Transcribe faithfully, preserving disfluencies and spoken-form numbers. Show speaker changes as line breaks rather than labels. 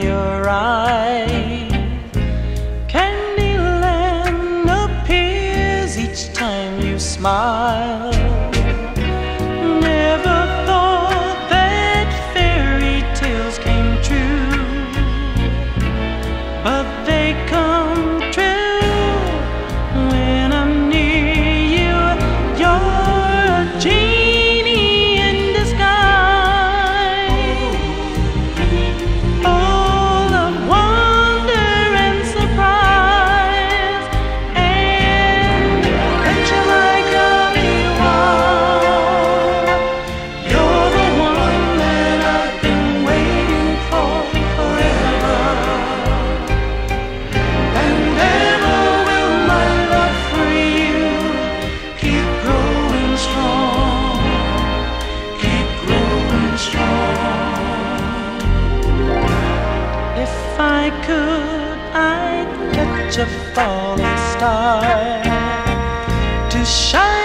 your eyes. Candyland appears each time you smile. Never thought that fairy tales came true, but they come true when I'm near you. You're a genie in disguise, full of wonder and surprise. And betcha like Golly, you're the one that I've been waiting for forever. And ever will my love for you keep growing strong, keep growing strong. If I could, I'd catch a falling star to shine